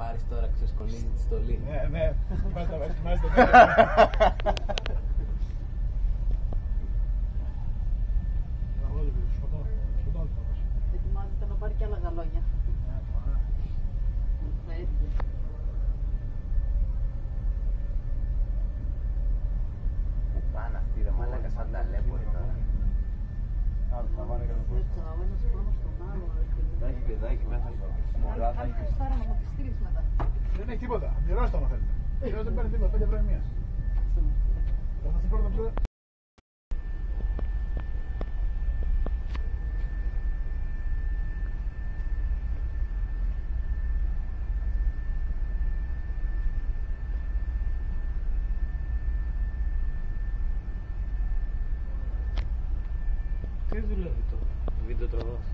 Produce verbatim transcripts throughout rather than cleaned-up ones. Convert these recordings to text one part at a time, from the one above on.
πάρεις τώρα, ξεσκολίζει τη στολή. Ναι, ναι, κοιμάστε, κοιμάστε. Ετοιμάζεται να πάρει και άλλα γαλόνια. Πού πάνε αυτοί ρε μαλάκα, σαν τα λέποροι τώρα. Άλλο θα πάνε και το Δεν ξέρω, ο ένας πάνω στον άλλο. Θα έχει παιδάκι μέσα στο μωρά, θα Κάνει έχει... Χριστάρα να μου τη στείλεις μετά. Δεν έχει τίποτα, πληρώστε άμα θέλετε. Πληρώστε, δεν παίρνει τίποτα, πέντε ευρώ η μία. Θα σας πάρω το ψωδέ. Τι δουλεύει το βίντεο τροδός.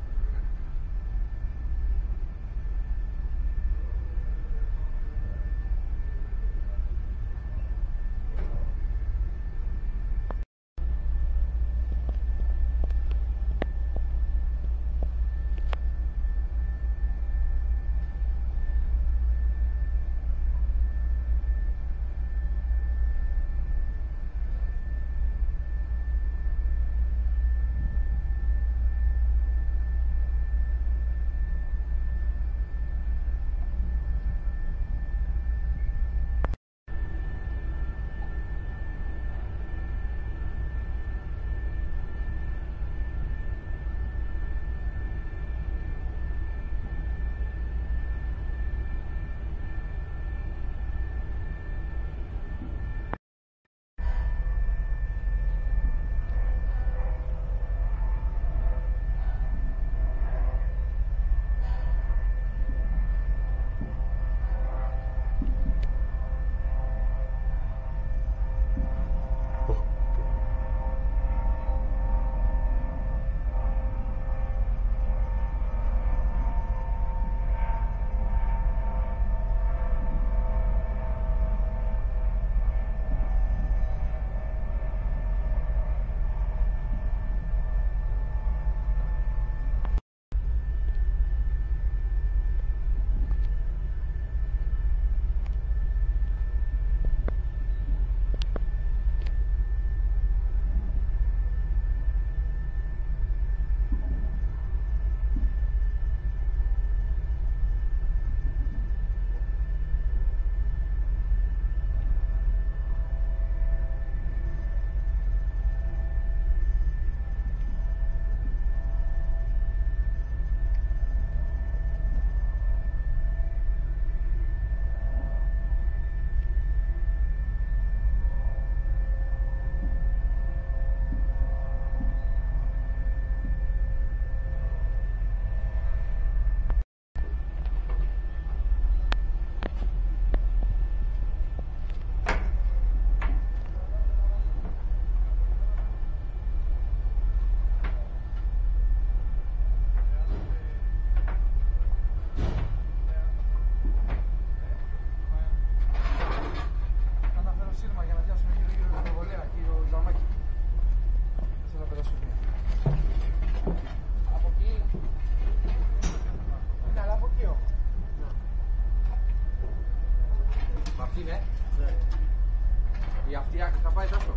Η αυτή άκρη θα πάει τόσο.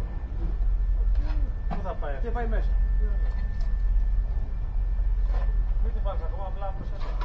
Πού θα πάει? Και πάει μέσα. Μην τη βάλεις ακόμα, απλά προσέξτε.